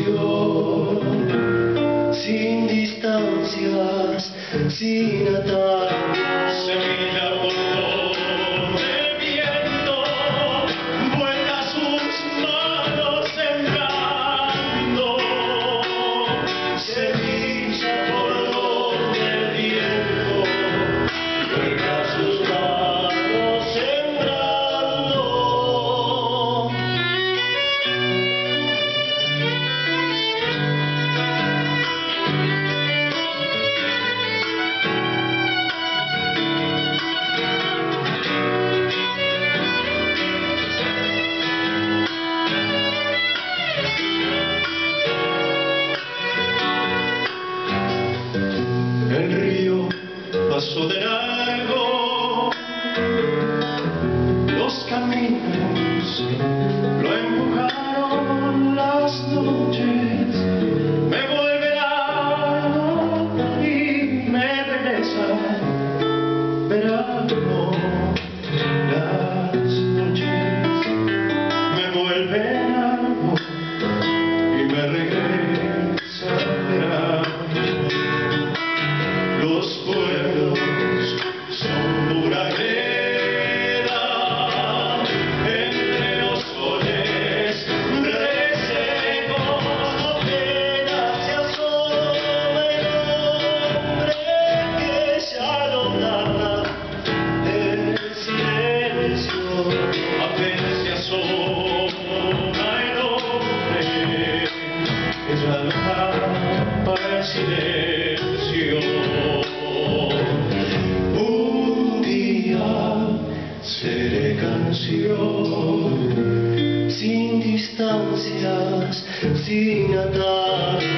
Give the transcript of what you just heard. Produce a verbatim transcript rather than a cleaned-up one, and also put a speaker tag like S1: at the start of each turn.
S1: canción, sin distancias, sin atajos.
S2: Semilla por todo el viento, vuelta sus manos sembrando. Semilla por donde el viento, vuelta sus manos sembrando. El río pasó de largo, los caminos lo empujaron, las noches me volverán y me regresan, verano. Las noches me vuelven algo y me regresan, verano. Los pueblos son pura greda, entre los soles resecos, apenas se asoma el hombre que ya no narra el silencio. Apenas se asoma el hombre que ya no narra el silencio. Un día seré canción, sin distancias, sin atar.